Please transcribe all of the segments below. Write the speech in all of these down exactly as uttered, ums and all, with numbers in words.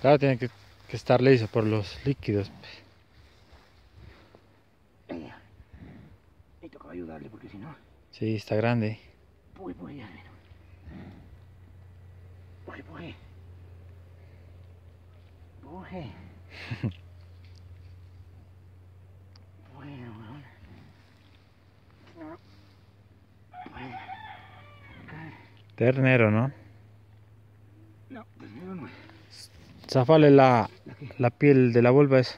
Claro, tiene que, que estar liso por los líquidos. Y toca ayudarle porque si no... Sí, está grande. Puje, puje, ya, mira. Puje, puje. Puje. Bueno, weón. No. Bueno. Acá. Ternero, ¿no? No, ternero no es. Zafale la, ¿La qué? la piel de la vulva esa.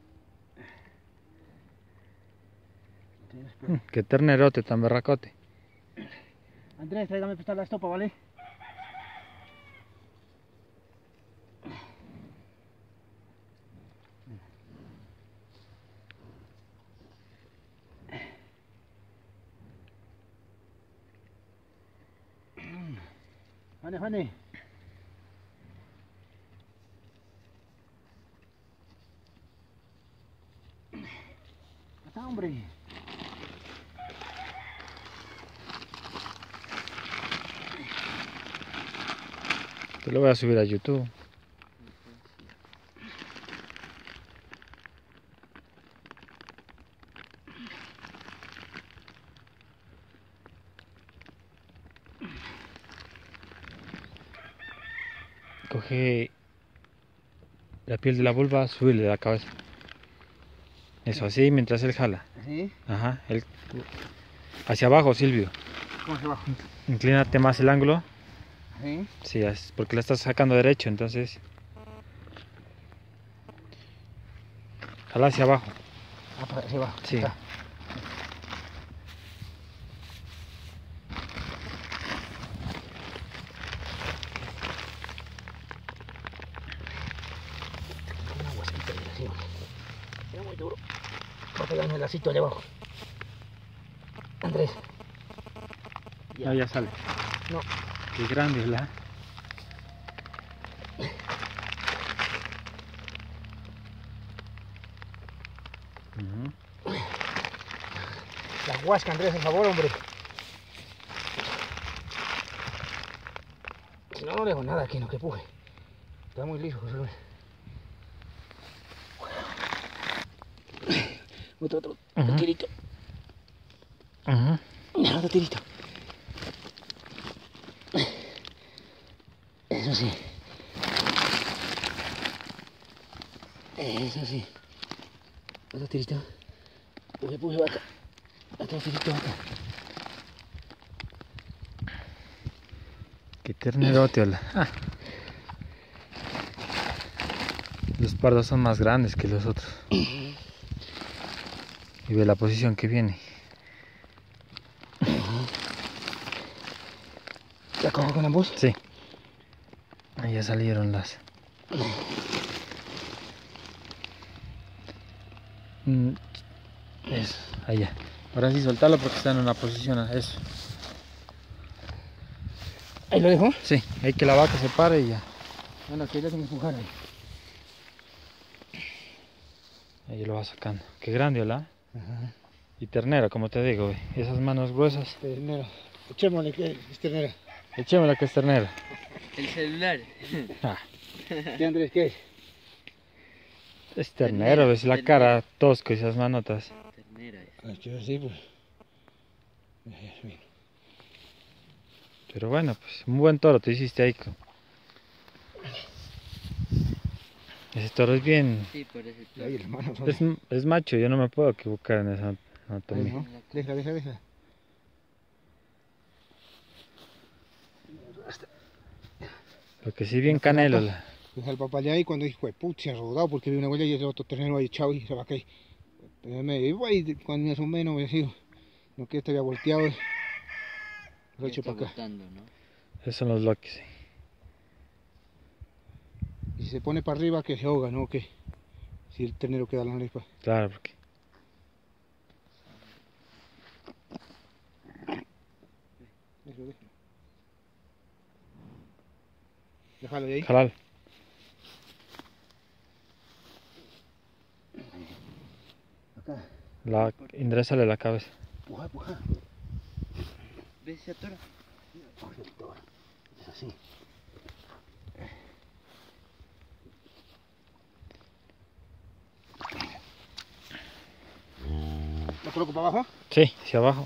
Mm, qué ternerote tan berracote. Andrés, tráigame prestar la estopa, ¿vale? Juane, Juane. Está, hombre. Te lo voy a subir a YouTube. Coge la piel de la vulva, subirle la cabeza. Eso, así mientras él jala. ¿Sí? Ajá, él... hacia abajo, Silvio. ¿Cómo se va? Inclínate más el ángulo. ¿Sí? Sí, es porque la estás sacando derecho, entonces. Jala hacia abajo. Ah, para se va. Sí. Está. Una huesita de así, hombre. Era muy duro. Va a pegarme el lacito allá abajo. Andrés. Ya, no, ya sale. No. Qué grande, ¿verdad? Uh-huh. La huasca, Andrés, por favor, hombre. Si no, no le hago nada aquí, no que puje. Está muy liso, José Luis. Otro, otro, otro Uh-huh. tirito. Uh-huh. Otro tirito. Eso sí. Eso sí. Otro tirito. Puje, puje, vaca. Otro tirito, vaca. Qué ternerote, hola. Ah. Los pardos son más grandes que los otros. Y ve la posición que viene. ¿La cojo con ambos? Sí. Ahí ya salieron las. Mm, eso, allá. Ahora sí, soltarlo porque está en una posición. Eso. ¿Ahí lo dejo? Sí, hay que la vaca se pare y ya. Bueno, que ya tengo que empujar ahí. Ahí lo va sacando. Qué grande, ¿verdad? Ajá. Y ternera, como te digo, ve. Esas manos gruesas. Ternera. Echémosle que es ternera. Echémosla que es ternera. El celular. Ah, ¿Qué, Andrés, qué es? es ternero, ves la Ternera. cara tosco y esas manotas. Ternera. Ah, yo sí, pues. Bien. Pero bueno, pues un buen toro te hiciste ahí. co- Ese toro es bien. Sí, por ese Y ahí, todo. hermano. Es, es macho, yo no me puedo equivocar en esa Ahí, anatomía. ¿no? Deja, deja, deja. Lo que sí bien canelo. la- Deja el papá allá y cuando dijo, pucha, se ha rodado porque vi una huella y el otro ternero ahí echado y se va a caer. Pero me digo, ahí, cuando más o menos me digo, no que este había volteado, lo Ya eché está para acá. botando, ¿no? Esos son los loques. Sí. Y si se pone para arriba, que se ahoga, ¿no? Que si el ternero queda la nariz para. Claro, porque. Eso, déjalo. Déjalo de ahí. Jalal. Acá. La, enderezale la cabeza. Puja, puja. ¿Ves esa tora? Es así. coloco para abajo? Sí, hacia abajo.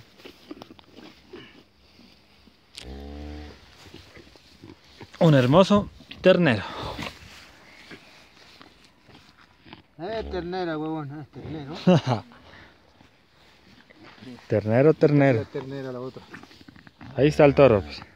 Un hermoso ternero. Es ternera, huevón, es ternero. Ternero, ternero. Es ternera la otra. Ahí está el toro, pues.